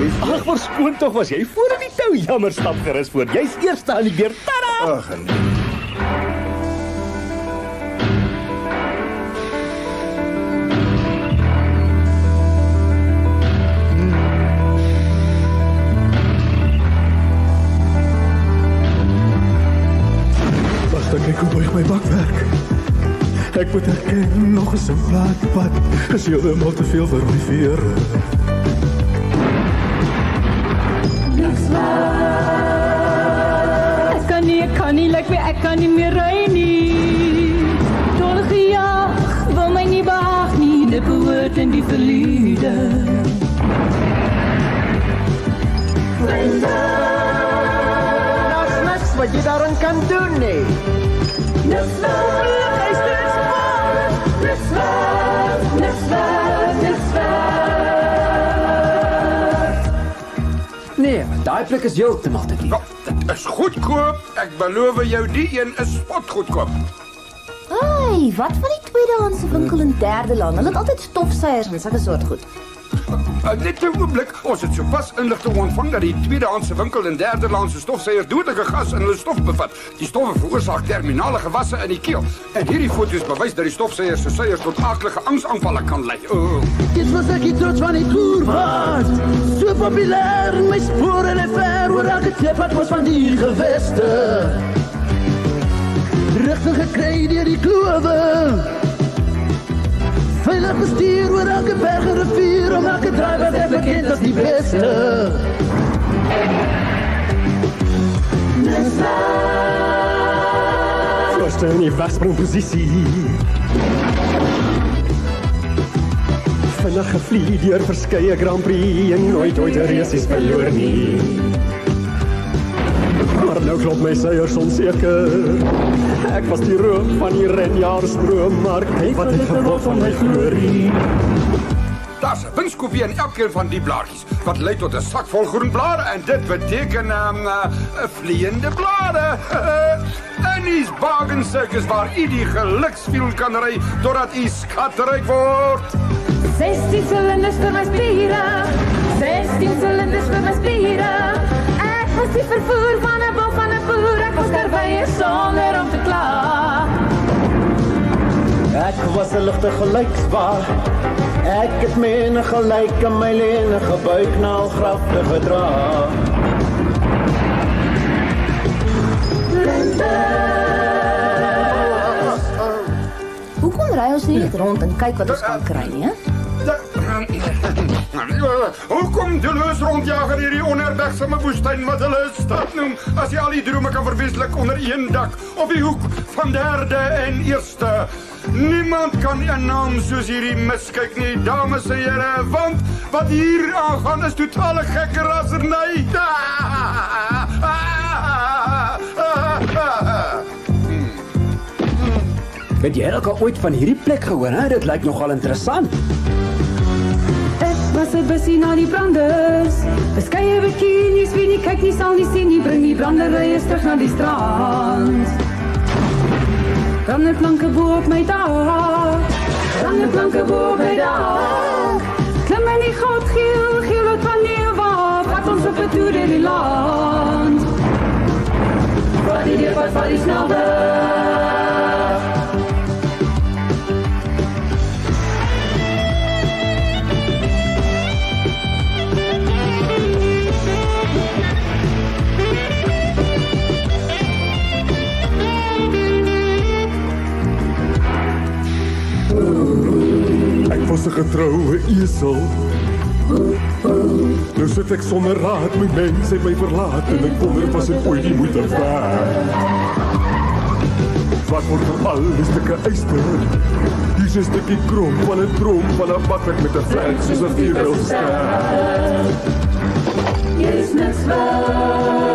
asseblief. Ag, verskoon tog, was jy voor in die tou? Jammer, stap gerus voor. Jy's eerste aan die beurt. Tada! Aggenee. Kyk hoe buig my bakwerk. Ek moet erken, nog 'n sinkplaatpad is heeltemal te veel vir my vere. Nikswerd. Ek kan nie, lyk my ek kan nie meer ry nie. Dolle gejaag, wil my nie behaag nie, dit behoort in die verlede. Daar's niks wat jy daaraan kan doen nie. Nee, daai plek is heeltemal te duur. Dit is goedkoop. Ek beloof jou, die een is spotgoedkoop. Ai, wat van die tweedehandse winkel in derde land? Hulle het altyd stofsuiers en sulke soort goed. Net 'n oomblik, ons het sopas inligting ontvang dat die tweedehandse winkel in derde land se stofsuiers dodelike gas in hulle stof bevat. Die stowwe veroorsaak terminale gewasse in die keel. En hierdie foto's bewys dat die stofsuiers se suiers tot aardige angsaanvalle kan lei. Dit was ek nie trots van die koer was. So populair in my spore en ver oor elke kleppad was van die geweste. Rigting gekry deur die klowe. Veilig bestuur oor elke berg en rivier, om elke draai was ek bekend as die beste. Voorste in die wegspringposisie. Vinnig gevlieg deur verskeie Grand Prix en nooit 'n race verloor nie. Maar nou klop my seiers onseker. Ek was die rook van die renjaarstroom, maar kyk wat het geword van my glorie. Daar's 'n winskopie in elkeen van die blaartjies, wat lei tot 'n sak vol groen blare, en dit beteken 'n vleiende blare. En hier's bargain circus waar u die gelukswiel kan ry totdat u skatryk word. 16 silinders vir my spiere, 16 silinders vir my spiere. Ek was die vervoer van 'n bal van 'n boer, ek was terwyl sonder om te kla. Ek was 'n ligte gelyksbaar. Ek het menige gelyk in my lenige buik na al grafte gedra. Hoekom ry ons nie net rond en kyk wat ons kan kry nie, hè? Hoekom doelloos rondjaag in hierdie onherbergsame woestyn wat hulle 'n stad noem, as jy al die drome kan verwesenlik onder een dak op die hoek van derde en eerste? Niemand kan 'n naam soos hierdie miskyk nie, dames en here, want wat hier aangaan is totale gekkerasernij. Het jy ook al ooit van hierdie plek gehoor, hè? Dit lyk nogal interessant. Ek was 'n bussie na die branders. Beskeie bikinis, wie nie kyk nie sal nie sien nie, bring die branderyes terug na die strand. Brandeplanke bo op my dak, brandeplanke bo op my dak. Klim in die goudgeel, geel wat van neerwaar, vat ons op 'n toer deur die land. Vat die deurpad, vat die snelweg. Ek was 'n getroue esel. Nou sit ek sonder raad, my mens het my verlaat en ek wonder was ek ooit die moeite werd. Wat word van al die stukke yster? Hier is 'n stukkie krom van 'n droom van 'n bakwerk met 'n vlek soos 'n vuurpyl ster. Hier is Nikswerd.